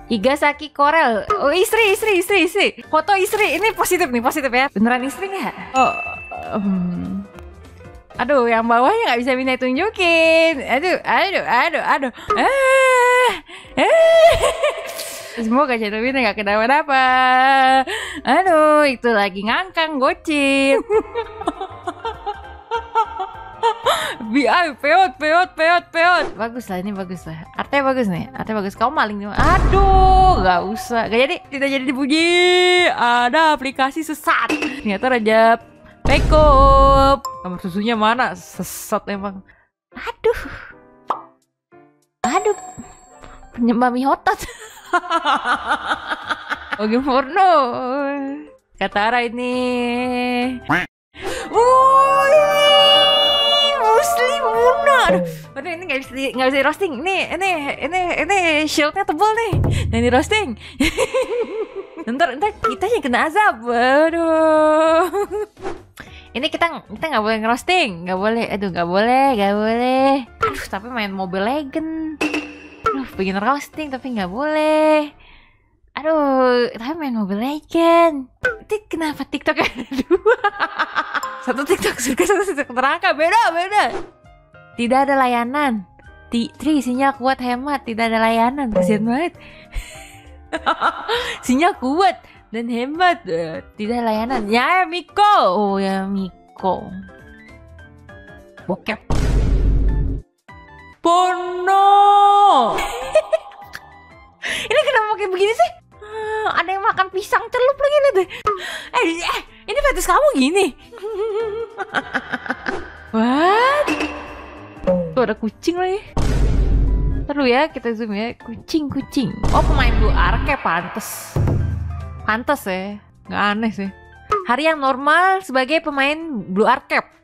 Igasaki Korel. Oh, istri. Foto istri. Ini positif ya. Beneran istri nggak? Oh, aduh, yang bawahnya nggak bisa minta tunjukin. Aduh. Semoga channel ini nggak kenapa-napa. Aduh, itu lagi ngangkang gocit. BI peot. Bagus lah, ini bagus lah. Artinya bagus nih. Kamu maling nih. Aduh, nggak usah. Gak jadi, tidak jadi dipuji. Ada aplikasi sesat. Ternyata Raja Pekop. Kamar susunya mana? Sesat emang. Aduh. Penyembah mie hotot. Oke, porno. Katara ini. Muslim Muna. Aduh, ini nggak bisa di roasting. Ini shieldnya tebal nih. Dan di roasting. Ntar kita yang kena azab. Aduh. Ini kita nggak boleh ngerosting, nggak boleh. Aduh, nggak boleh. Aduh, tapi main Mobile Legend. Aduh, pengen roasting tapi nggak boleh. Aduh, tapi main Mobile Legend. Itu kenapa TikTok ada dua? Satu TikTok surga, satu TikTok neraka. Beda. Tidak ada layanan. Tri, sinyal kuat hemat. Tidak ada layanan. Kasian banget. Sinyal kuat dan hemat. Tidak layanan. Ya, Miko. Oh ya, Miko. Bokep. Porno. Ini kenapa kayak begini sih? Ada yang makan pisang celup lagi nih deh. Ini fetis kamu gini. What? Tuh ada kucing lagi. Terus ya, kita zoom ya. Kucing. Oh, pemain Blue Arcade pantes ya. Nggak aneh sih. Hari yang normal sebagai pemain Blue Arcade.